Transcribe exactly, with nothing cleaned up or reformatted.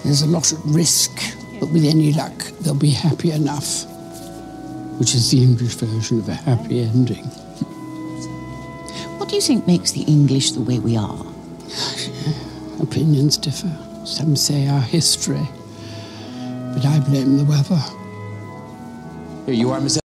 There's a lot at risk, but with any luck, they'll be happy enough, which is the English version of a happy ending. What do you think makes the English the way we are? Opinions differ. Some say our history, but I blame the weather. Here you are, Miss